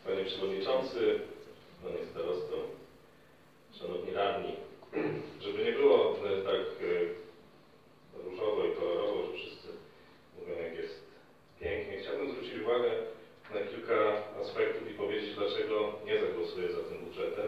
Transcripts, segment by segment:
Panie Przewodniczący, Panie Starosto, Szanowni Radni. Żeby nie było tak różowo i kolorowo, że wszyscy mówią, jak jest pięknie, chciałbym zwrócić uwagę na kilka aspektów i powiedzieć, dlaczego nie zagłosuję za tym budżetem.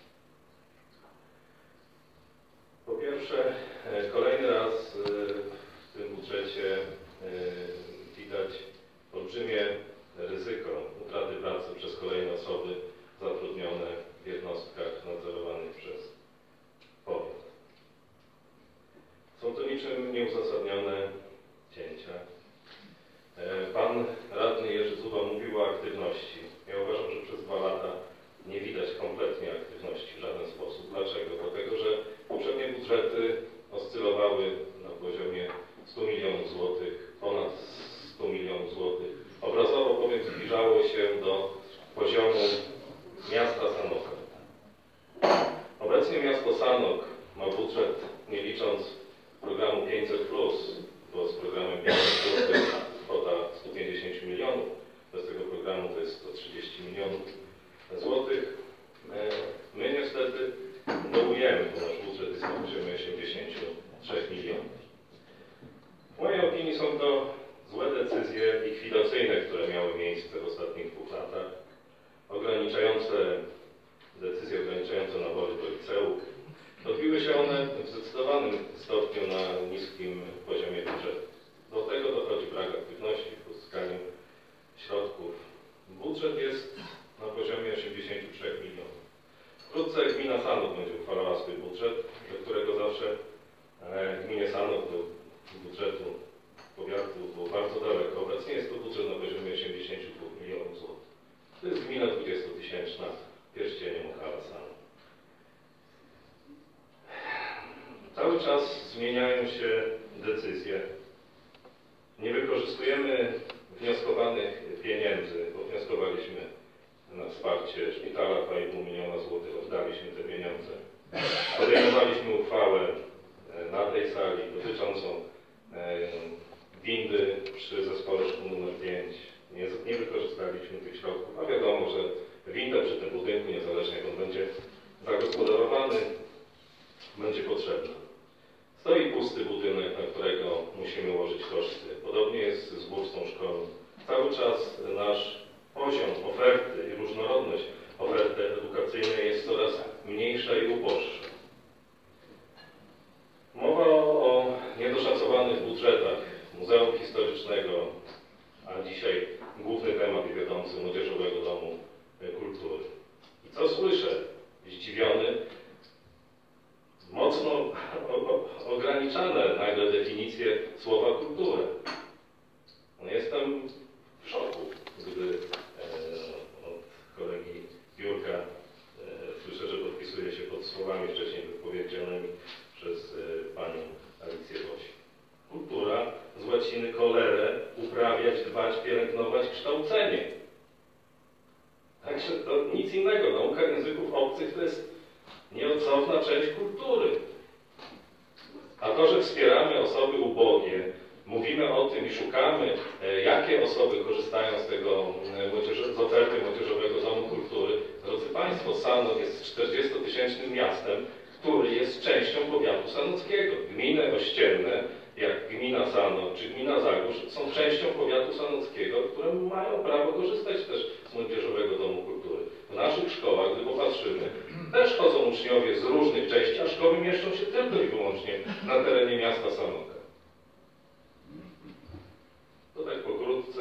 Po pierwsze, kolejny raz w tym budżecie widać olbrzymie ryzyko utraty pracy przez kolejne osoby zatrudnione w jednostkach nadzorowanych przez powiat. Są to niczym nieuzasadnione cięcia. Pan radny Jerzy Zuba mówił o aktywności. Ja uważam, że przez 2 lata nie widać kompletnie aktywności w żaden sposób. Dlaczego? Dlatego, że poprzednie budżety oscylowały na poziomie 100 milionów złotych, ponad 100 milionów złotych. Obrazowo powiem, zbliżało się do poziomu miasta Sanoka. Obecnie miasto Sanok ma budżet, nie licząc programu 500+, bo z programem 500+ to jest kwota 150 milionów, bez tego programu to jest 130 milionów złotych. My niestety dołujemy, bo nasz budżet jest na poziomie 83 milionów. W mojej opinii są to złe decyzje likwidacyjne, które miały miejsce w ostatnich 2 latach, decyzje ograniczające nabory do liceów. Odbiły się one w zdecydowanym stopniu na niskim poziomie budżetu. Do tego dochodzi brak aktywności w uzyskaniu środków. Budżet jest na poziomie 83 milionów. Wkrótce gmina Sanok będzie uchwalała swój budżet, do którego zawsze gminie Sanok do budżetu powiatu było bardzo daleko. Obecnie jest to budżet na poziomie 82 milionów złotych. To jest gmina 20-tysięczna pierścieniem Okala Sanok. Cały czas zmieniają się decyzje. Nie wykorzystujemy wnioskowanych pieniędzy, bo wnioskowaliśmy na wsparcie szpitala 2,5 miliona złotych, oddaliśmy te pieniądze. Podejmowaliśmy uchwałę na tej sali dotyczącą windy przy zespole szkół nr 5. Nie wykorzystaliśmy tych środków, a wiadomo, że winda przy tym budynku, niezależnie jak on będzie zagospodarowany, będzie potrzebna. Stoi pusty budynek, na którego musimy łożyć koszty. Podobnie jest z bursą szkolną. Cały czas nasz poziom oferty i różnorodność oferty edukacyjnej jest coraz mniejsza i uboższa. Mowa o niedoszacowanych budżetach Muzeum Historycznego, a dzisiaj główny temat i wiodący Młodzieżowego Domu Kultury. I co słyszę? Zdziwiony, mocno ograniczane nagle definicje słowa kultura. No jestem w szoku, gdy od kolegi Jurka słyszę, że podpisuje się pod słowami wcześniej wypowiedzianymi przez panią Alicję Woś. Kultura z łaciny colere, uprawiać, dbać, pielęgnować, kształcenie. Także to nic innego. Nauka języków obcych to jest nieodzowna część kultury. A to, że wspieramy osoby ubogie, mówimy o tym i szukamy, jakie osoby korzystają z tego, z oferty Młodzieżowego Domu Kultury. Drodzy Państwo, Sanok jest 40-tysięcznym miastem, który jest częścią powiatu sanockiego. Gminy ościenne, jak gmina Sanok czy gmina Zagórz, są częścią powiatu sanockiego, które mają prawo korzystać też z Młodzieżowego Domu Kultury. W naszych szkołach, gdy popatrzymy, też chodzą uczniowie z różnych części, a szkoły mieszczą się tylko i wyłącznie na terenie miasta Sanoka. To tak pokrótce,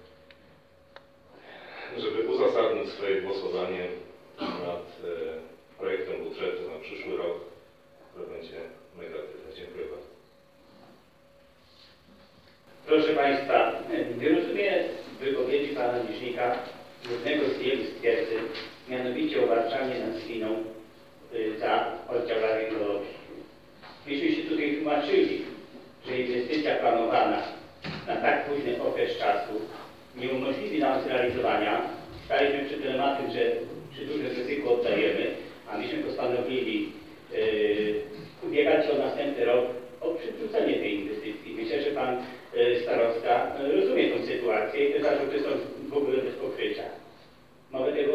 żeby uzasadnić swoje głosowanie nad projektem budżetu na przyszły rok, który będzie negatywny. Dziękuję bardzo. Proszę Państwa, wyrozumiem wypowiedzi Pana Licznika jednego z wielu stwierdzeń, mianowicie obarczanie nas winą za oddział archeologii. Myśmy się tutaj tłumaczyli, że inwestycja planowana na tak późny okres czasu nie umożliwi nam zrealizowania. Staliśmy przy tematem, że przy dużym ryzyku oddajemy, a myśmy postanowili ubiegać się o następny rok o przywrócenie tej inwestycji. Myślę, że Pan starosta rozumie tę sytuację i te zarzuty są w ogóle bez pokrycia. Mogę tego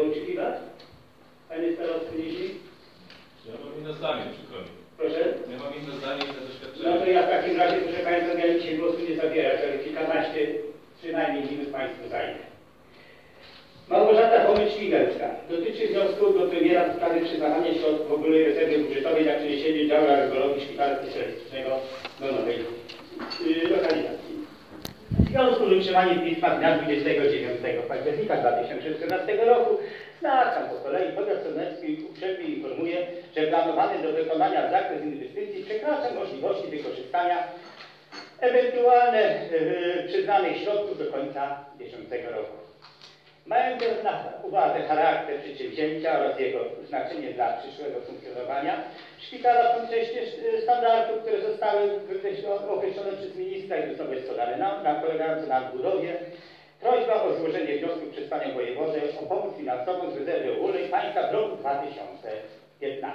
Śmigelska. Dotyczy wniosku do premiera w sprawie przyznawania środków w ogólnej rezerwie budżetowej na przeniesienie działu alergologii Szpitala Specjalistycznego do nowej lokalizacji. W związku z utrzymaniem pisma z dnia 29 października 2014 roku znalazł po kolei powiat słonecki uprzednio informuje, że planowany do wykonania zakres inwestycji przekracza możliwości wykorzystania ewentualne przyznanych środków do końca bieżącego roku. Mając na uwadze charakter przedsięwzięcia oraz jego znaczenie dla przyszłego funkcjonowania szpitala w kontekście standardów, które zostały określone przez ministra i zostały składane polegające na odbudowie, prośba o złożenie wniosku przez Panią Wojewodę o pomoc finansową z rezerwy ogólnej państwa w roku 2015.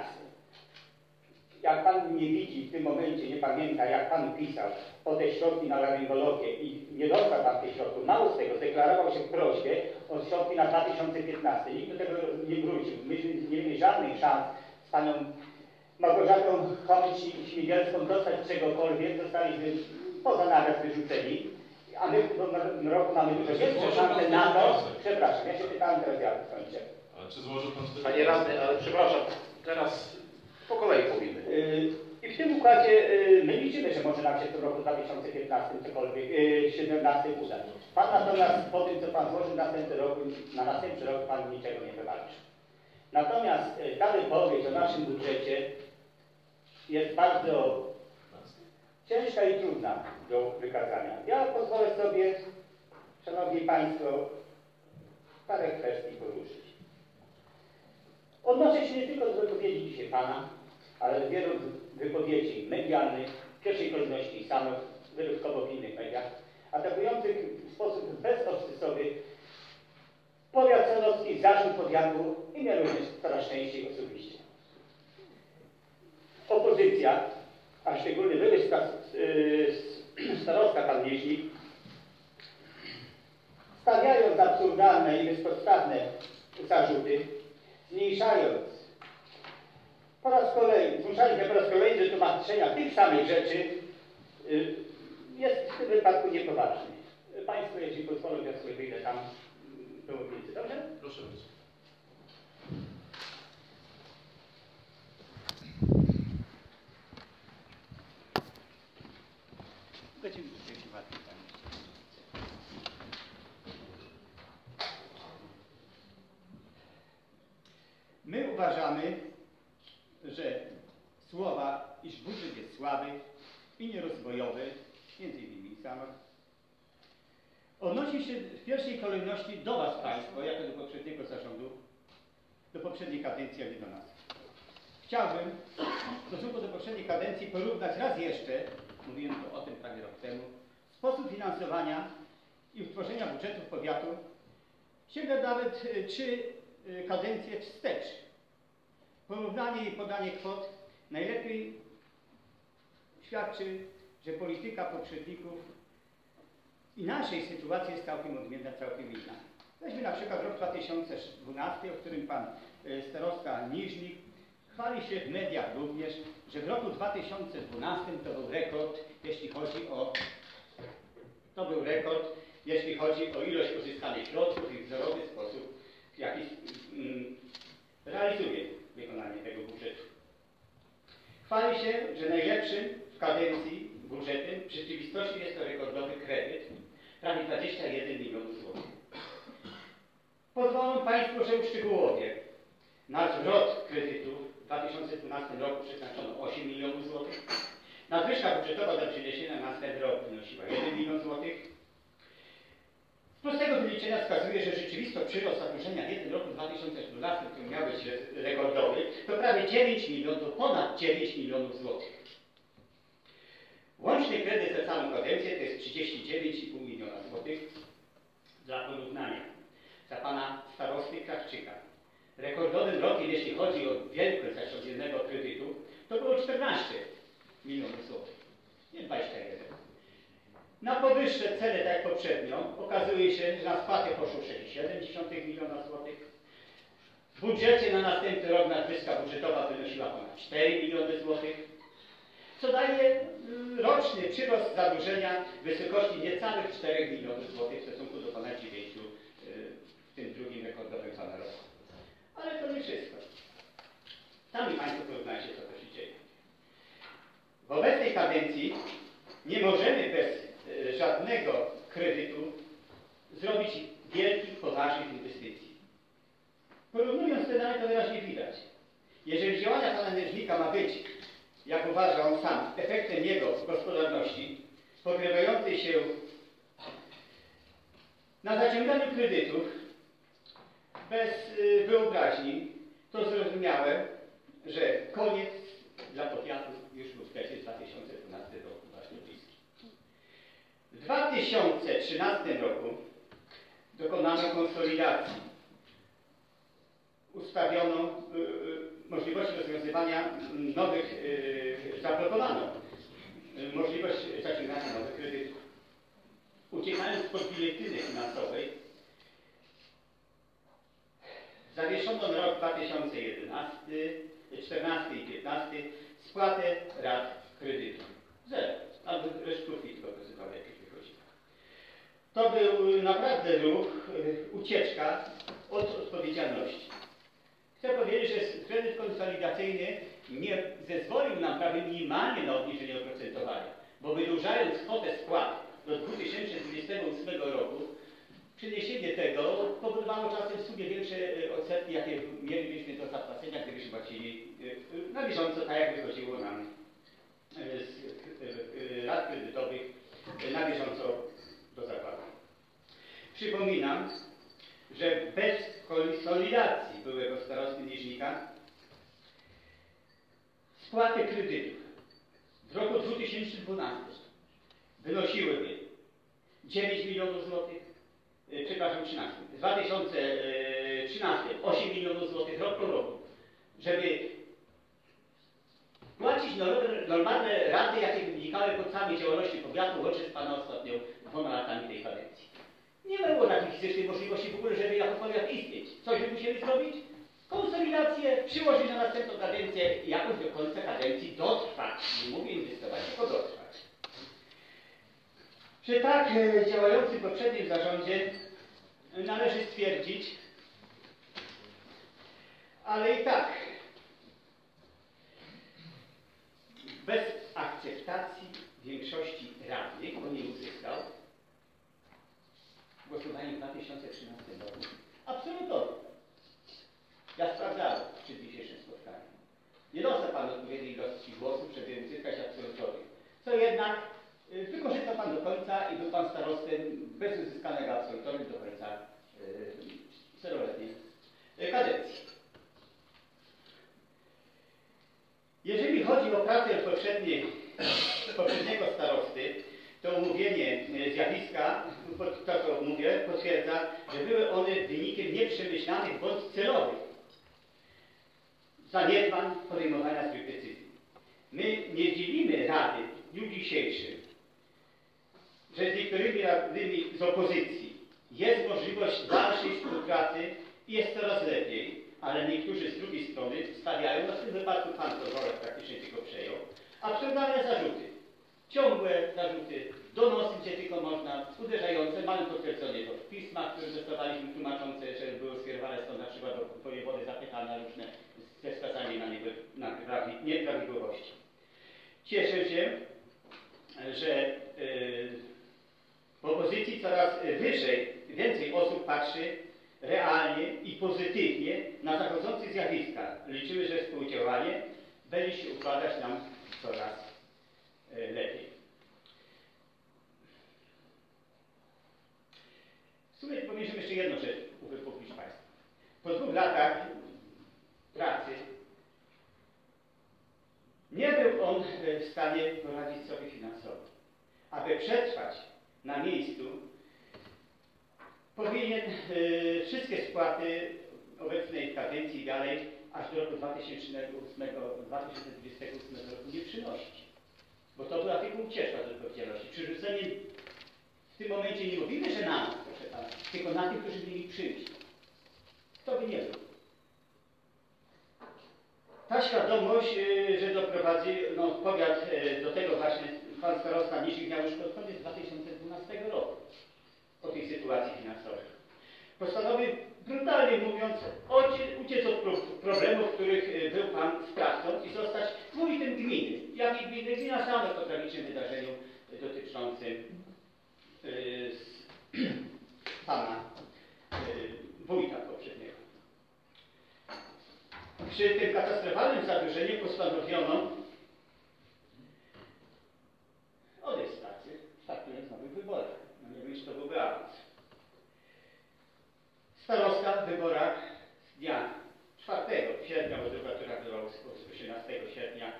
Jak Pan nie widzi w tym momencie, nie pamięta, jak Pan pisał o te środki na laryngologię i nie dostał Pan tych środków, mało z tego, zdeklarował się w prośbie o środki na 2015. Nikt do tego nie wrócił. Myśmy nie mieli żadnych szans z Panią Małgorzatą Śmigielską dostać czegokolwiek. Zostaliśmy poza nawias wyrzuceni, a my w tym roku mamy dużo większe szanse na to. Przepraszam, ja się pytałem, teraz ja skończę. Ale czy złożył Pan wtedy... Panie radny, ale przepraszam, teraz po kolei mówimy. I w tym układzie my liczymy, że może nam się w tym roku 2015 cokolwiek, 17 uda. Pan natomiast po tym, co Pan złożył na następny rok Pan niczego nie wywalczy. Natomiast ta wypowiedź o naszym budżecie jest bardzo ciężka i trudna do wykazania. Ja pozwolę sobie, Szanowni Państwo, parę kwestii poruszyć. Odnoszę się nie tylko do wypowiedzi dzisiaj Pana, ale wielu wypowiedzi medialnych, w pierwszej kolejności samych, wyrywkowo w innych mediach, atakujących w sposób bezobstysowy powiat solocki, zarząd powiatu i mnie również coraz częściej osobiście. Opozycja, a szczególnie były starostka pan Mieźnik, stawiając absurdalne i bezpodstawne zarzuty, zmniejszając po raz kolejny, zmuszając mnie po raz kolejny do tłumaczenia tych samych rzeczy, jest w tym wypadku niepoważny. Państwo, jeśli pozwolą, ja sobie wyjdę tam do mównicy, dobrze? Proszę bardzo. My uważamy, że słowa, iż budżet jest słaby i nierozwojowy, między innymi sama, odnosi się w pierwszej kolejności do Was Państwo, jako do poprzedniego zarządu, do poprzedniej kadencji, jak i do nas. Chciałbym w stosunku do poprzedniej kadencji porównać raz jeszcze, mówiłem to o tym prawie rok temu, sposób finansowania i utworzenia budżetów powiatu. Sięgnę nawet 3 kadencje wstecz. Porównanie i podanie kwot najlepiej świadczy, że polityka poprzedników i naszej sytuacji jest całkiem odmienna, całkiem inna. Weźmy na przykład rok 2012, o którym pan starosta Niżnik chwali się w mediach również, że w roku 2012 to był rekord, jeśli chodzi o ilość uzyskanych środków i wzorowy sposób, w jaki realizuje wykonanie tego budżetu. Chwali się, że najlepszym w kadencji budżetem w rzeczywistości jest to rekordowy kredyt, prawie 21 milionów złotych. Pozwolą Państwo, że uszczegółowię. Na zwrot kredytu w 2012 roku przeznaczono 8 milionów złotych. Nadwyżka budżetowa do przeniesienia na następny rok wynosiła 1 milion złotych. Z prostego wyliczenia wskazuje, że rzeczywisty przyrost zadłużenia w jednym roku 2012, który miał być rekordowy, to prawie 9 milionów, ponad 9 milionów złotych. Łączny kredyt za całą kadencję to jest 39,5 miliona złotych. Dla porównania, za pana starosty Krawczyka. Rekordowym rokiem, jeśli chodzi o wielkość zaciągniętego kredytu, to było 14 milionów złotych, nie 21. Na powyższe cele, tak jak poprzednio, okazuje się, że na spłatę poszło 6,7 miliona złotych. W budżecie na następny rok nadwyżka budżetowa wynosiła ponad 4 miliony złotych, co daje roczny przyrost zadłużenia w wysokości niecałych 4 milionów złotych w stosunku do ponad 9 w tym drugim rekordowym roku. kadencji nie możemy bez żadnego kredytu zrobić wielkich, poważnych inwestycji. Porównując te dane, to wyraźnie widać. Jeżeli działania pana Mierzwika ma być, jak uważa on sam, efektem jego gospodarności, pogrewającej się na zaciąganiu kredytów bez wyobraźni, to zrozumiałe, że koniec dla powiatu już w okresie 2012 roku właśnie bliski. W 2013 roku dokonano konsolidacji. Ustawiono możliwość rozwiązywania nowych, zaproponowano możliwość zaciągania nowych kredytów. Uciekając spod giletyny finansowej, zawieszono na rok 2011, 2014 i 2015 spłatę rat kredytu. Zero. Albo resztówki tylko wysypały, jakieś wychodziły. To był naprawdę ruch, ucieczka od odpowiedzialności. Chcę powiedzieć, że kredyt konsolidacyjny nie zezwolił nam prawie minimalnie na obniżenie oprocentowania, bo wydłużając kwotę spłat do 2028 roku, przeniesienie tego powodowało czasem w sumie większe odsetki, jakie mielibyśmy do zapłacenia, gdybyśmy płacili na bieżąco, tak jak wychodziło nam z rat kredytowych na bieżąco do zakładu. Przypominam, że bez konsolidacji byłego starosty Niżnika spłaty kredytów w roku 2012 wynosiłyby 9 milionów złotych, przepraszam, 13. W 2013 8 milionów złotych rok po roku, żeby płacić normalne raty, jakie wynikały pod całej działalności powiatu, łącznie z pana ostatnią 2 latami tej kadencji. Nie było takiej fizycznej możliwości w ogóle, żeby jako powiat istnieć. Coś by musieli zrobić? Konsolidację, przyłożyć na następną kadencję i jakoś do końca kadencji dotrwać. Nie mówię inwestować, tylko dotrwać. Przy tak działającym poprzednim zarządzie należy stwierdzić, ale i tak, bez akceptacji większości radnych, on nie uzyskał głosowanie w 2013 roku. Absolutorium. Ja sprawdzałem przy dzisiejszym spotkaniu. Nie dostał pan odpowiedniej ilości głosów, żeby uzyskać absolutorium. Co jednak wykorzystał pan do końca i był pan starostem bez uzyskanego absolutorium do końca czteroletniej kadencji. Jeżeli chodzi o pracę poprzedniego starosty, to omówienie zjawiska, to co mówię, potwierdza, że były one wynikiem nieprzemyślanych bądź celowych zaniedbań podejmowania złych decyzji. My nie dzielimy Rady w dniu dzisiejszym, że z niektórymi radnymi z opozycji jest możliwość dalszej współpracy i jest coraz lepiej, ale niektórzy z drugiej strony stawiają, no w tym wypadku pan Kowalek praktycznie tylko przejął, absurdalne zarzuty. Ciągłe zarzuty, donosy, gdzie tylko można, uderzające, mamy potwierdzenie to w pismach, które dostawaliśmy tłumaczące, że były skierowane stąd na przykład do wojewody zapytania różne ze wskazaniem na nieprawidłowości. Cieszę się, że w opozycji coraz wyżej, więcej osób patrzy realnie i pozytywnie na zachodzące zjawiska. Liczymy, że współdziałanie będzie się układać nam coraz lepiej. W sumie pomyślmy jeszcze jedną rzecz, uwypuklnić Państwa. Po 2 latach pracy nie był on w stanie poradzić sobie finansowo. Aby przetrwać na miejscu, powinien wszystkie spłaty obecnej kadencji dalej aż do roku 2028 roku nie przynosić. Bo to była tylko ucieczka do odpowiedzialności. Przerzucenie w tym momencie nie mówimy, że na nas, proszę pana, tylko na tych, którzy mieli przyjść. Kto by nie był. Ta świadomość, że doprowadzi powiat do tego właśnie, pan starosta Niżnik miał już pod koniec 2012 roku po tej sytuacji finansowej. Postanowił, brutalnie mówiąc, uciec od problemów, w których był pan sprawcą i zostać wójtem gminy. jak i gminy. Gmina stanęła po tragicznym wydarzeniu dotyczącym pana wójta poprzedniego. Przy tym katastrofalnym zadłużeniu postanowiono odejść z pracy, startując w nowych wyborach. No nie wiem, czy to byłby awans. Starostka w wyborach z dnia 4 sierpnia, bo druga tura była 18 sierpnia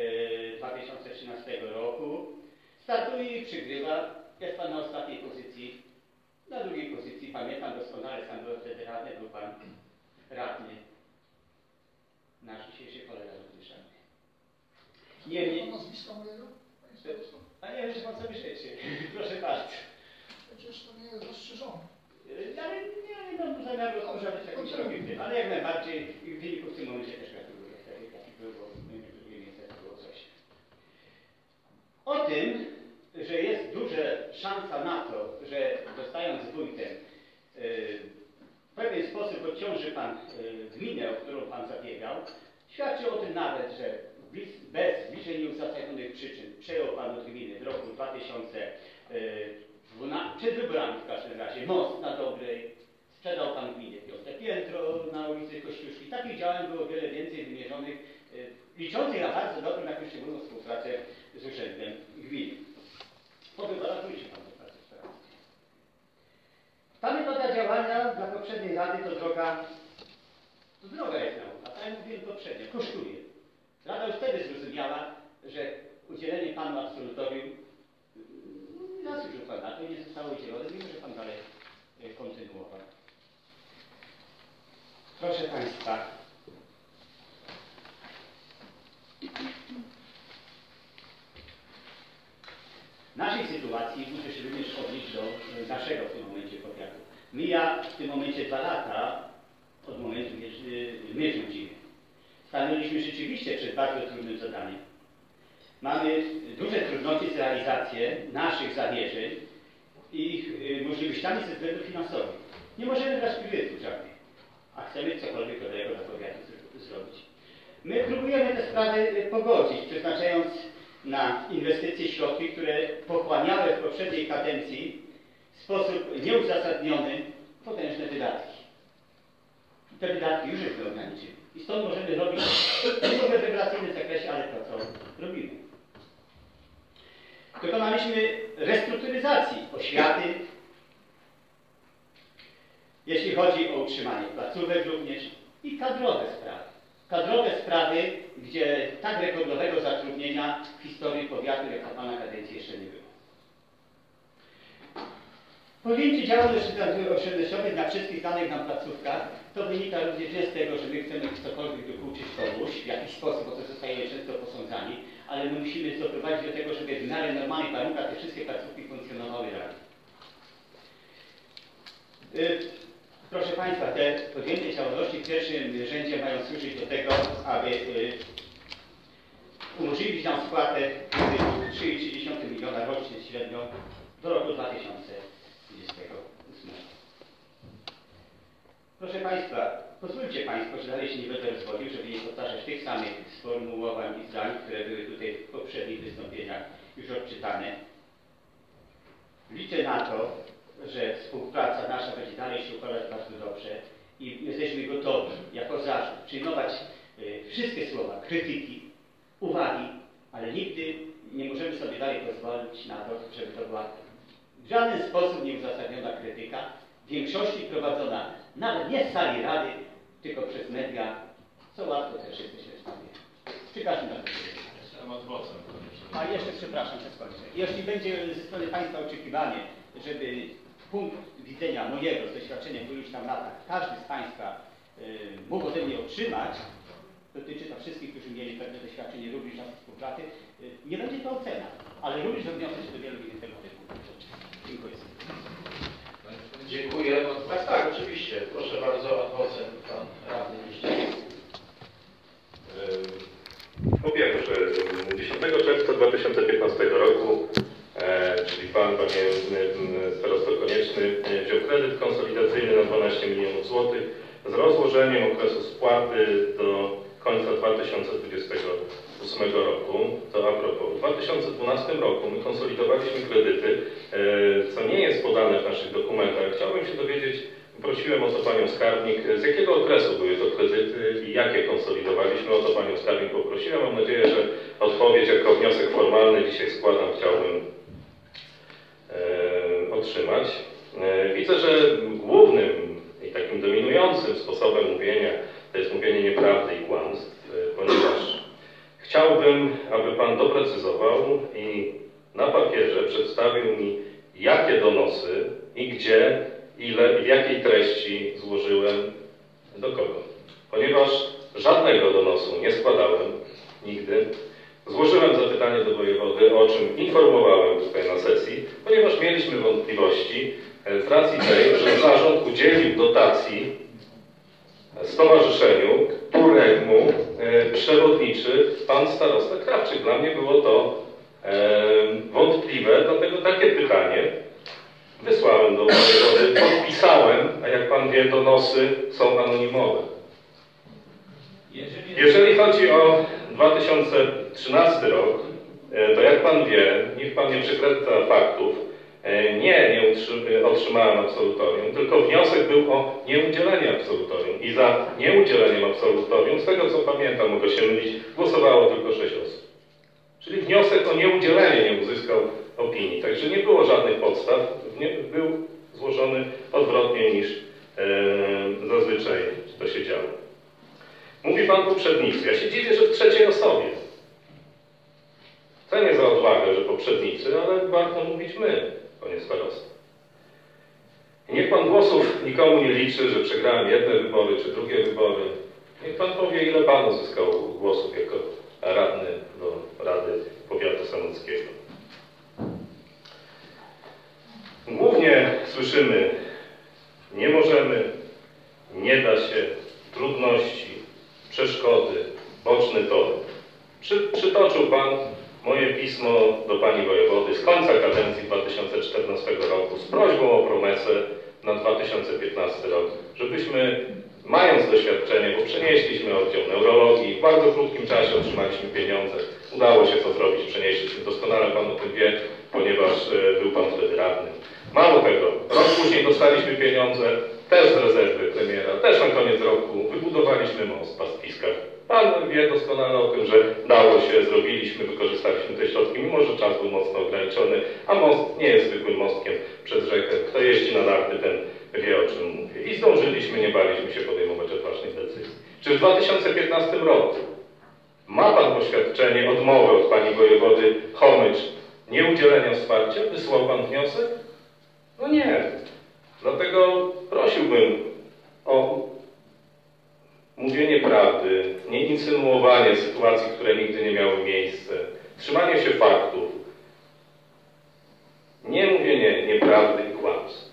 2013 roku, startuje i przygrywa. Jest pan na ostatniej pozycji. Na drugiej pozycji, pamiętam doskonale, sam byłem wtedy radny, był pan radny. Nasz dzisiejszy kolega również radny. Niemniej... nazwiska mojego? A nie wiem, że pan sobie życzy. Proszę bardzo. Przecież to nie jest zastrzeżone. Ale nie mam zamiaru odkurzać jakimś rokiem, ale jak najbardziej w wyniku w tym momencie też gratuluję. Taki był, bo drugie miejsce to było coś. O tym, że jest duża szansa na to, że zostając wójtem w pewien sposób odciąży pan gminę, o którą pan zabiegał, świadczy o tym nawet, że bez bliżej nieuzasadnionych przyczyn przejął pan od gminy w roku 2012, przed wyborami w każdym razie, most na Dobrej, sprzedał pan gminie 5. piętro na ulicy Kościuszki. Takich działań było wiele więcej wymierzonych, liczących na bardzo dobrą, jak już szczególną współpracę z urzędem gminy. Po wyborach wróci pan do pracy w Starostwie. Ta metoda działania dla poprzedniej rady to droga jest nauka, tak jak mówiłem poprzednio, kosztuje. Rada już wtedy zrozumiała, że udzielenie panu absolutorium nie zasłużył pan na to i nie zostało udzielone, mimo że pan dalej kontynuował. Proszę państwa, w naszej sytuacji muszę się również odnieść do naszego w tym momencie powiatu. Mija w tym momencie 2 lata od momentu, kiedy my rządzimy. Stanęliśmy rzeczywiście przed bardzo trudnym zadaniem. Mamy duże trudności z realizacją naszych zamierzeń i ich możliwościami ze względów finansowych. Nie możemy brać kredytów żadnych, a chcemy cokolwiek dobrego dla powiatu zrobić. My próbujemy te sprawy pogodzić, przeznaczając na inwestycje środki, które pochłaniały w poprzedniej kadencji w sposób nieuzasadniony potężne wydatki. Te wydatki już żeśmy ograniczyli. I stąd możemy robić nie w rewelacyjnym zakresie, ale to, co robimy. Dokonaliśmy restrukturyzacji oświaty, jeśli chodzi o utrzymanie placówek również i kadrowe sprawy. Kadrowe sprawy, gdzie tak rekordowego zatrudnienia w historii powiatu, jak na pana kadencji, jeszcze nie było. Podjęcie działań oszczędnościowych na wszystkich danych nam placówkach to wynika również nie z tego, że my chcemy cokolwiek dokuczyć komuś w jakiś sposób, bo to zostajemy często posądzani, ale my musimy doprowadzić do tego, żeby w miarę normalnych warunkach te wszystkie placówki funkcjonowały dalej. Proszę państwa, te podjęte działalności w pierwszym rzędzie mają służyć do tego, aby umożliwić nam spłatę 3,3 miliona rocznie średnio do roku 2028. Proszę państwa, pozwólcie państwo, że dalej się nie będę rozwodził, żeby nie powtarzać tych samych sformułowań i zdań, które były tutaj w poprzednich wystąpieniach już odczytane. Liczę na to, że współpraca nasza będzie dalej się układać bardzo dobrze i jesteśmy gotowi jako zarząd przyjmować wszystkie słowa krytyki, uwagi, ale nigdy nie możemy sobie dalej pozwolić na to, żeby to była w żaden sposób nieuzasadniona krytyka, w większości prowadzona nawet nie z sali rady, tylko przez media, co łatwo też jesteśmy w stanie. Przy każdym razie. A jeszcze, przepraszam, że skończę. Jeśli będzie ze strony państwa oczekiwanie, żeby punkt widzenia mojego z doświadczenia w iluś tam latach każdy z państwa mógł ode mnie otrzymać, dotyczy to wszystkich, którzy mieli pewne doświadczenie również na współpracy, nie będzie to ocena, ale również odniosę się do wielu innych tematów. Dziękuję. Dziękuję. Tak, oczywiście. Proszę bardzo, adwocem, pan radny Miszczak. Po pierwsze, 10 czerwca 2015 roku, czyli pan, panie starosto Konieczny, wziął kredyt konsolidacyjny na 12 milionów złotych z rozłożeniem okresu spłaty do końca 2028 roku, to a propos. W 2012 roku my konsolidowaliśmy kredyty, co nie jest podane w naszych dokumentach. Chciałbym się dowiedzieć, prosiłem o to panią skarbnik, z jakiego okresu były to kredyty i jakie konsolidowaliśmy. O to panią skarbnik poprosiłem. Mam nadzieję, że odpowiedź jako wniosek formalny dzisiaj składam, chciałbym otrzymać. Widzę, że głównym i takim dominującym sposobem mówienia to jest mówienie nieprawdy i kłamstw, ponieważ chciałbym, aby pan doprecyzował i na papierze przedstawił mi, jakie donosy i gdzie, ile i w jakiej treści złożyłem do kogo. Ponieważ żadnego donosu nie składałem nigdy. Złożyłem zapytanie do wojewody, o czym informowałem tutaj na sesji, ponieważ mieliśmy wątpliwości z racji tej, że zarząd udzielił dotacji stowarzyszeniu, któremu przewodniczy pan starosta Krawczyk. Dla mnie było to wątpliwe, dlatego takie pytanie wysłałem do wojewody, podpisałem, a jak pan wie, donosy są anonimowe. Jeżeli chodzi o 2013 rok, to jak pan wie, niech pan nie przekręca faktów, nie otrzymałem absolutorium, tylko wniosek był o nieudzielenie absolutorium. I za nieudzieleniem absolutorium, z tego co pamiętam, mogę się mylić, głosowało tylko 6 osób. Czyli wniosek o nieudzielenie nie uzyskał opinii. Także nie było żadnych podstaw, był złożony odwrotnie niż zazwyczaj to się działo. Mówi pan poprzednicy. Ja się dziwię, że w trzeciej osobie. Cenię za odwagę, że poprzednicy, ale warto mówić my, panie starosto. I niech pan głosów nikomu nie liczy, że przegrałem jedne wybory czy drugie wybory. Niech pan powie, ile pan uzyskał głosów jako radny do Rady Powiatu Sanockiego. Głównie słyszymy, nie możemy, nie da się, trudności, przeszkody, boczny tor. Przytoczył pan moje pismo do pani wojewody z końca kadencji 2014 roku z prośbą o promesę na 2015 rok, żebyśmy, mając doświadczenie, bo przenieśliśmy oddział neurologii, w bardzo krótkim czasie otrzymaliśmy pieniądze, udało się to zrobić, przenieśliśmy, doskonale pan o tym wie, ponieważ był pan wtedy radnym. Mało tego, rok później dostaliśmy pieniądze, też z rezerwy premiera, też na koniec roku wybudowaliśmy most w Pastwiskach. Pan wie doskonale o tym, że dało się, zrobiliśmy, wykorzystaliśmy te środki, mimo że czas był mocno ograniczony, a most nie jest zwykłym mostkiem przez rzekę. Kto jeździ na narty, ten wie, o czym mówię. I zdążyliśmy, nie baliśmy się podejmować odważnych decyzji. Czy w 2015 roku ma pan oświadczenie odmowy od pani wojewody Chomycz nieudzielenia wsparcia? Wysłał pan wniosek? No nie. Dlatego prosiłbym o mówienie prawdy, nie insynuowanie sytuacji, które nigdy nie miały miejsca, trzymanie się faktów, nie mówienie nieprawdy i kłamstw.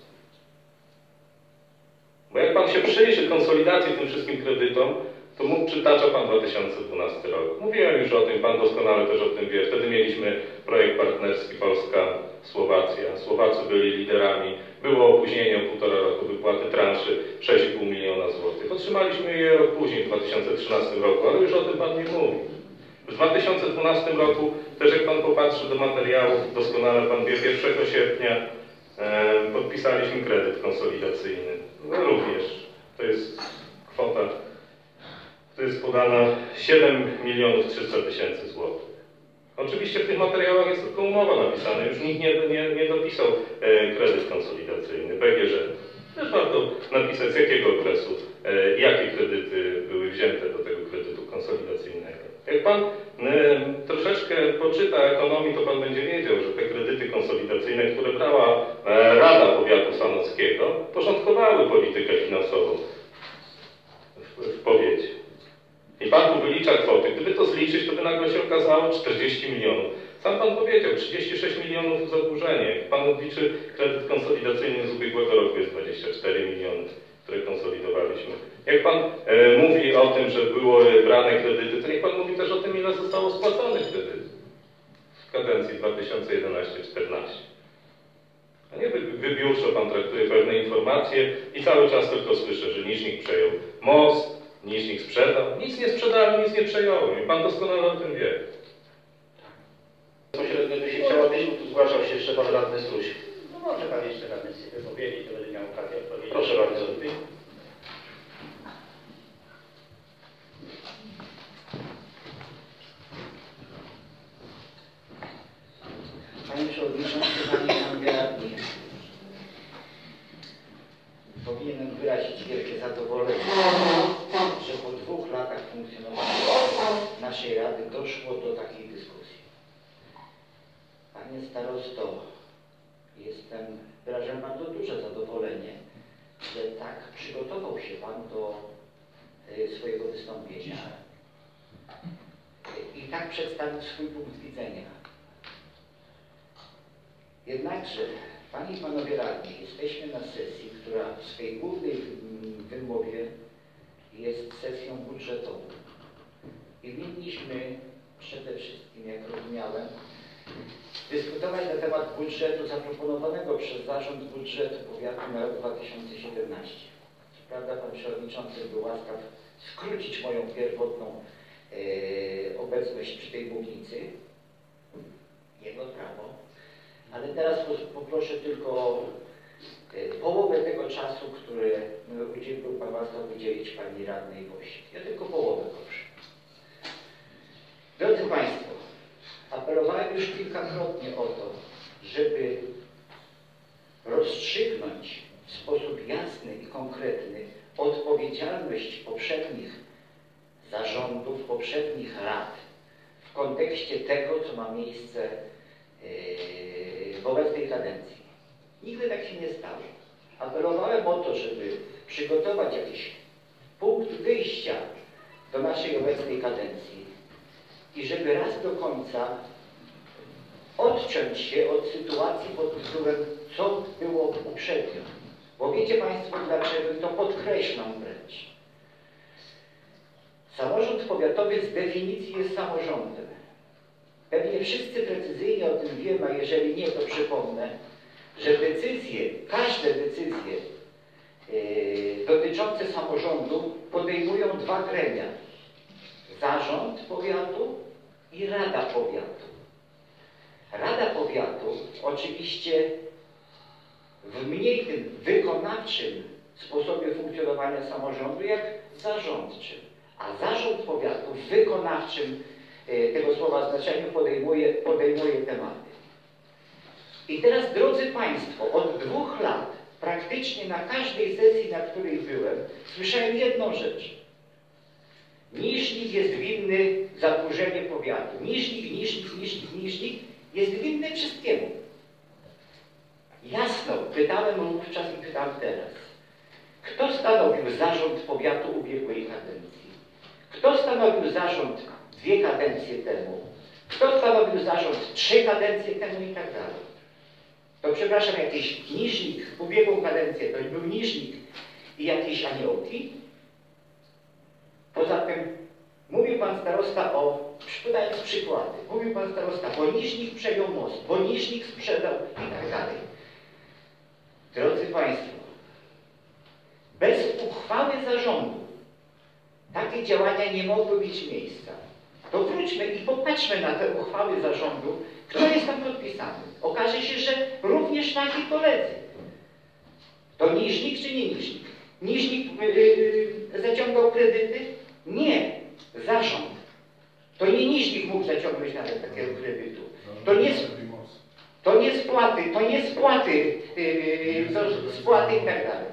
Bo jak pan się przyjrzy konsolidacji tym wszystkim kredytom, to przytacza pan 2012 rok. Mówiłem już o tym, pan doskonale też o tym wie. Wtedy mieliśmy projekt partnerski Polska-Słowacja. Słowacy byli liderami. Było opóźnienie o 1,5 roku wypłaty transzy 6,5 miliona złotych. Otrzymaliśmy je rok później, w 2013 roku, ale już o tym pan nie mówi. W 2012 roku, też jak pan popatrzy do materiałów, doskonale pan wie, 1 sierpnia podpisaliśmy kredyt konsolidacyjny. No również to jest kwota, to jest podana 7 300 000 złotych. Oczywiście w tych materiałach jest tylko umowa napisana, już nikt nie dopisał kredyt konsolidacyjny, BGŻ. Też warto napisać z jakiego okresu, jakie kredyty były wzięte do tego kredytu konsolidacyjnego. Jak pan troszeczkę poczyta ekonomii, to pan będzie wiedział, że te kredyty konsolidacyjne, które brała Rada Powiatu Sanockiego, porządkowały politykę finansową w powiecie. I pan tu wylicza kwoty. Gdyby to zliczyć, to by nagle się okazało 40 milionów. Sam pan powiedział, 36 milionów zadłużenie. Jak pan odliczy kredyt konsolidacyjny z ubiegłego roku, jest 24 miliony, które konsolidowaliśmy. Jak pan mówi o tym, że były brane kredyty, to niech pan mówi też o tym, ile zostało spłaconych kredytów w kadencji 2011-2014. A nie wybiórczo pan traktuje pewne informacje i cały czas tylko słyszę, że Niżnik przejął most, Niżnik sprzedał. Nic nie sprzedałem, nic nie przejąłem. I pan doskonale o tym wie. Bezpośrednio by się chciał odnieść, bo tu zgłaszał się jeszcze pan radny Struś. No może pan jeszcze radny się wypowiedzieć, to będę miał okazję odpowiedzieć. Proszę bardzo. Panie Przewodniczący, Panie i Panowie Radni, powinienem wyrazić wielkie zadowolenie, że po 2 latach funkcjonowania naszej Rady doszło do takiej dyskusji. Panie Starosto, wyrażam bardzo duże zadowolenie, że tak przygotował się Pan do swojego wystąpienia i tak przedstawił swój punkt widzenia. Jednakże, Panie i Panowie Radni, jesteśmy na sesji, która w swej głównej wymowie jest sesją budżetową. I winniśmy przede wszystkim, jak rozumiałem, dyskutować na temat budżetu zaproponowanego przez Zarząd Budżetu Powiatu na rok 2017. Co prawda Pan Przewodniczący był łaskaw skrócić moją pierwotną obecność przy tej mównicy. Jego prawo. Ale teraz poproszę tylko o połowę tego czasu, który był Pan łaskaw udzielić Pani Radnej Woś. Ja tylko połowę proszę. Drodzy Państwo, apelowałem już kilkakrotnie o to, żeby rozstrzygnąć w sposób jasny i konkretny odpowiedzialność poprzednich zarządów, poprzednich rad w kontekście tego, co ma miejsce w obecnej kadencji. Nigdy tak się nie stało. Apelowałem o to, żeby przygotować jakiś punkt wyjścia do naszej obecnej kadencji i żeby raz do końca odciąć się od sytuacji pod tytułem, co było uprzednio. Bo wiecie Państwo dlaczego, i to podkreślam wręcz. Samorząd powiatowy z definicji jest samorządem. Pewnie wszyscy precyzyjnie o tym wiemy, a jeżeli nie, to przypomnę, że decyzje, każde decyzje dotyczące samorządu podejmują 2 gremia. Zarząd powiatu i Rada Powiatu. Rada Powiatu oczywiście w mniej tym wykonawczym sposobie funkcjonowania samorządu jak zarządczym, a Zarząd Powiatu w wykonawczym tego słowa znaczeniu podejmuje tematy. I teraz, drodzy Państwo, od 2 lat praktycznie na każdej sesji, na której byłem, słyszałem jedną rzecz. Niżnik jest winny zadłużenie powiatu. Niżnik jest winny wszystkiemu. Jasno, pytałem wówczas i pytam teraz. Kto stanowił zarząd powiatu ubiegłej kadencji? Kto stanowił zarząd 2 kadencje temu? Kto stanowił zarząd 3 kadencje temu i tak dalej? To przepraszam, jakiś niżnik w ubiegłą kadencję, to był niżnik i jakieś aniołki? Poza tym mówił Pan Starosta podając przykłady, mówił Pan Starosta, bo niżnik przejął most, bo niżnik sprzedał i tak dalej. Drodzy Państwo, bez uchwały zarządu takie działania nie mogły mieć miejsca. To wróćmy i popatrzmy na te uchwały zarządu, kto jest tam podpisany. Okaże się, że również nasi koledzy. To niżnik czy nie niżnik? Niżnik zaciągał kredyty? Nie. Zarząd. To nie niżnik mógł zaciągnąć nawet takiego kredytu. To nie spłaty i tak dalej.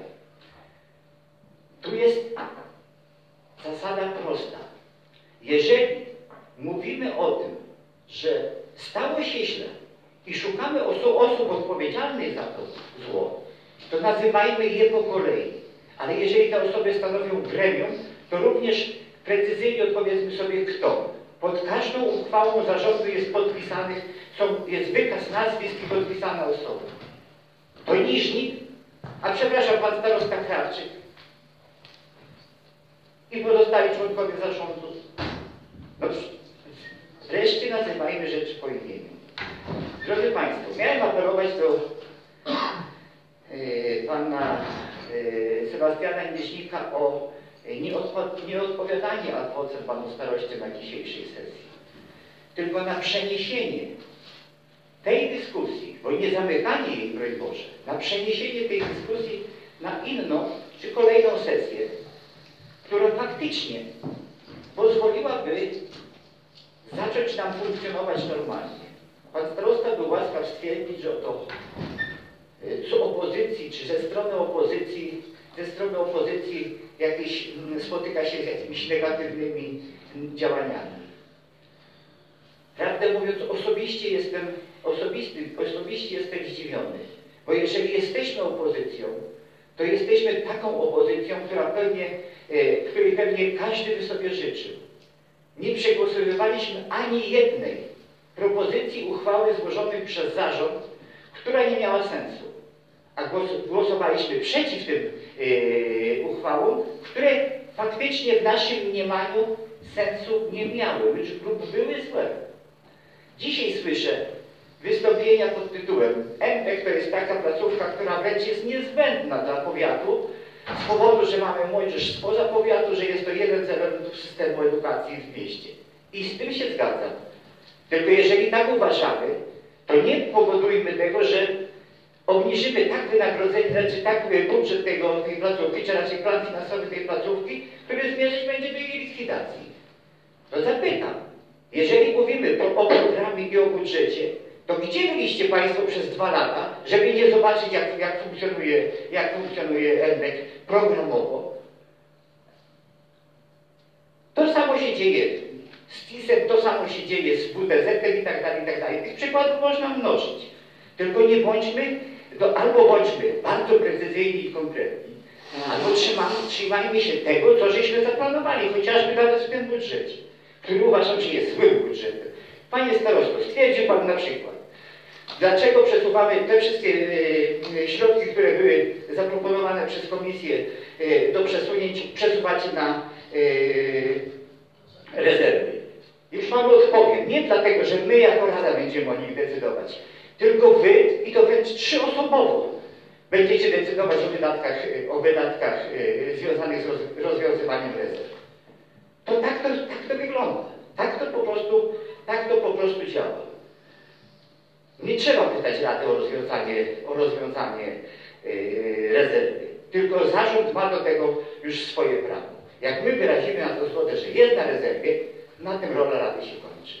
Tu jest zasada prosta. Jeżeli mówimy o tym, że stało się źle i szukamy osób odpowiedzialnych za to zło, to nazywajmy je po kolei. Ale jeżeli te osoby stanowią gremium, to również precyzyjnie odpowiedzmy sobie kto. Pod każdą uchwałą zarządu jest wykaz nazwisk i podpisane osoby. To niżnik, a przepraszam, Pan Starosta Krawczyk i pozostali członkowie zarządu. No, wreszcie nazywajmy rzeczy po imieniu. Drodzy Państwo, miałem apelować do Pana Sebastiana Niżnika o nie odpowiadanie ad vocem panu staroście na dzisiejszej sesji, tylko na przeniesienie tej dyskusji, bo nie zamykanie jej, broń Boże, na przeniesienie tej dyskusji na inną czy kolejną sesję, która faktycznie pozwoliłaby zacząć nam funkcjonować normalnie. Pan starosta był łaskaw stwierdzić, że oto z opozycji, czy ze strony opozycji jakieś spotyka się z jakimiś negatywnymi działaniami. Prawdę mówiąc, osobiście jestem zdziwiony, bo jeżeli jesteśmy opozycją, to jesteśmy taką opozycją, której pewnie każdy by sobie życzył. Nie przegłosowywaliśmy ani jednej propozycji uchwały złożonej przez zarząd, która nie miała sensu. A głosowaliśmy przeciw tym uchwałom, które faktycznie w naszym mniemaniu sensu nie miały lub były złe. Dzisiaj słyszę wystąpienia pod tytułem MPEK to jest taka placówka, która wręcz jest niezbędna dla powiatu z powodu, że mamy młodzież spoza powiatu, że jest to jeden z elementów systemu edukacji w mieście. I z tym się zgadzam. Tylko jeżeli tak uważamy, to nie powodujmy tego, że obniżymy tak wynagrodzenie, znaczy tak budżet tej placówki, czy raczej plan finansowy tej placówki, który zmierzyć będzie do jej likwidacji. To zapytam, jeżeli mówimy o programie i o budżecie, to gdzie byliście Państwo przez 2 lata, żeby nie zobaczyć, jak funkcjonuje MPEK programowo? To samo się dzieje z TIS-em, to samo się dzieje z WTZ-em i tak dalej. Tych przykładów można mnożyć. Tylko nie bądźmy, albo bądźmy bardzo precyzyjni i konkretni, albo trzymajmy się tego, co żeśmy zaplanowali, chociażby nawet w tym budżecie, który uważam, że jest złym budżetem. Panie starosto, stwierdził Pan na przykład, dlaczego przesuwamy te wszystkie środki, które były zaproponowane przez komisję do przesunięć, przesuwacie na rezerwy. Już Panu odpowiem, nie dlatego, że my jako Rada będziemy o nich decydować, tylko Wy, i to wręcz 3-osobowo, będziecie decydować o wydatkach związanych z rozwiązywaniem rezerw. To tak to wygląda. Tak to po prostu działa. Nie trzeba pytać Rady o rozwiązanie rezerwy. Tylko zarząd ma do tego już swoje prawo. Jak my wyrazimy na to zgodę, że jest na rezerwie, na tym rola Rady się kończy.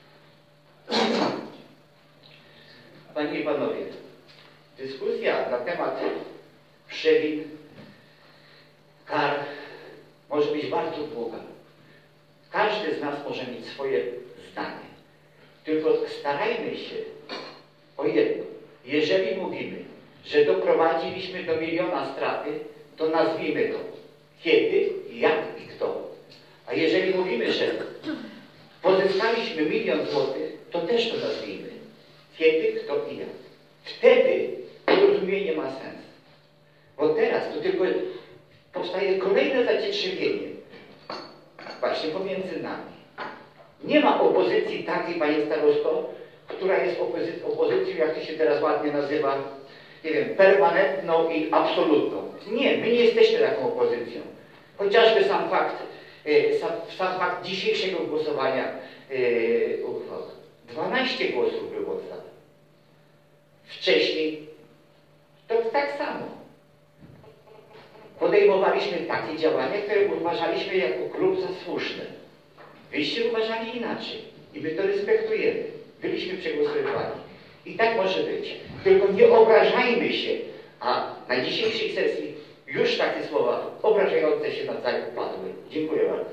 Panie i Panowie, dyskusja na temat przewin, kar może być bardzo długa. Każdy z nas może mieć swoje zdanie. Tylko starajmy się o jedno. Jeżeli mówimy, że doprowadziliśmy do 1 000 000 straty, to nazwijmy to. Kiedy, jak i kto. A jeżeli mówimy, że pozyskaliśmy 1 000 000 złotych, to też to nazwijmy. Kiedy, kto i jak. Wtedy porozumienie ma sens. Bo teraz to tylko powstaje kolejne zacietrzewienie właśnie pomiędzy nami. Nie ma opozycji takiej, Panie starosto, która jest opozycją, jak to się teraz ładnie nazywa, nie wiem, permanentną i absolutną. Nie, my nie jesteśmy taką opozycją. Chociażby sam fakt dzisiejszego głosowania uchwał. 12 głosów było za. Wcześniej to tak samo. Podejmowaliśmy takie działania, które uważaliśmy jako klub za słuszne. Wyście uważali inaczej i my to respektujemy. Byliśmy przegłosowywani. I tak może być. Tylko nie obrażajmy się, a na dzisiejszej sesji już takie słowa obrażające się nawzajem padły. Dziękuję bardzo.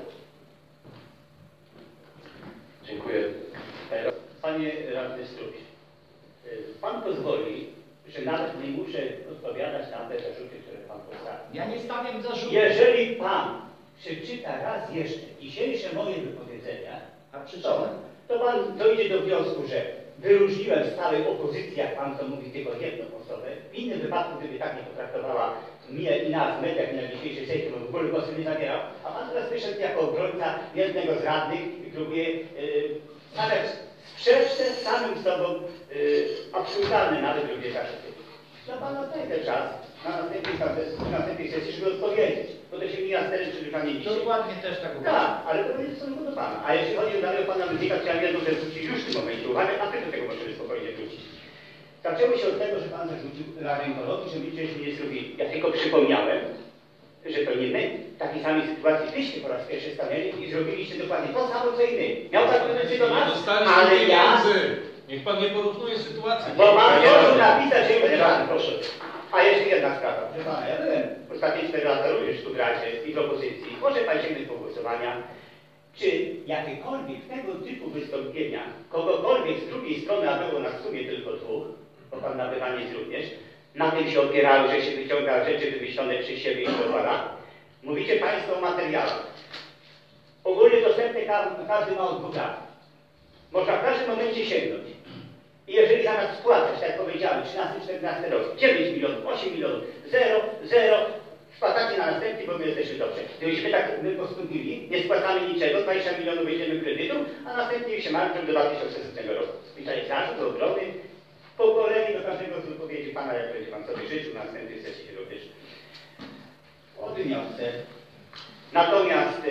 Dziękuję. Panie radny Struś, Pan pozwoli, że nawet nie muszę odpowiadać na te zarzuty, które Pan postawił. Ja nie stawiam zarzutu. Jeżeli Pan przeczyta raz jeszcze dzisiejsze moje wypowiedzenia, to Pan dojdzie do wniosku, że wyróżniłem z całej opozycji, jak Pan to mówi, tylko jedną osobę. W innym wypadku, gdyby tak nie potraktowała mnie i nas w mediach i na dzisiejszej sesji, to bym w ogóle głosu nie zabierał. A Pan teraz wyszedł jako obrońca jednego z radnych i próbuje stawiać sprzeczne z samym sobą absurdalne nawet drugie zarzuty. To Pan oddaje czas na następnej sesji, żeby odpowiedzieć. bo to się mija z terem przy pamięci. Dokładnie też tak uważam. Tak, ale to jest stosunku do Pana. A jeśli chodzi o danego Pana Ludwika, chciałem jedną rzecz zwrócić już w tym momencie uwagę, a Wy do tego możemy spokojnie wrócić. Zaczęło się od tego, że Pan zarzucił Radę Onkologii, że my czegoś nie zrobili. Ja tylko przypomniałem, że to nie my w takiej samej sytuacji wyście po raz pierwszy stanęli i zrobiliście dokładnie to samo, co i my. Miał Pan pretensje do nas, ale ja... Niech Pan nie porównuje sytuacji. Bo Pan może napisać, że nie Pan, proszę. A jeszcze jedna sprawa. Proszę Pana, ja byłem ostatnie 4 lata również w Radzie i w opozycji. Może Pan sięgnąć po głosowania. Czy jakiekolwiek tego typu wystąpienia, kogokolwiek z drugiej strony, a było nas w sumie tylko 2, bo Pan nabywanie jest również, na tym się opierały, że się wyciąga rzeczy wymyślone przez siebie i do Pana. Mówicie Państwo o materiałach. Ogólnie dostępny każdy ma od 2 lat. Można w każdym momencie sięgnąć. I jeżeli zamiast spłacać, tak jak powiedziałem, 13-14 rok, 9 milionów, 8 milionów, 0, spłacacie na następny, bo my jesteśmy dobrze. Gdybyśmy tak my postąpili, nie spłacamy niczego, 20 milionów weźmiemy kredytu, a następnie się martwią do 2016 roku. I to jest zarzut obrony po kolei do każdego z wypowiedzi Pana, jak będzie Pan sobie życzył, na następnej sesji się również odniosę. Natomiast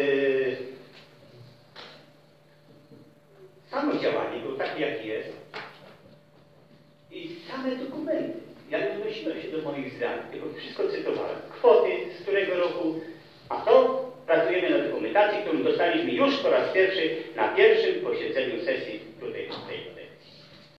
samo działanie było takie, jakie jest. I same dokumenty. Ja nie odnosiłem się do moich zdań, tylko wszystko cytowałem. Kwoty, z którego roku, a to pracujemy na dokumentacji, którą dostaliśmy już po raz pierwszy na pierwszym posiedzeniu sesji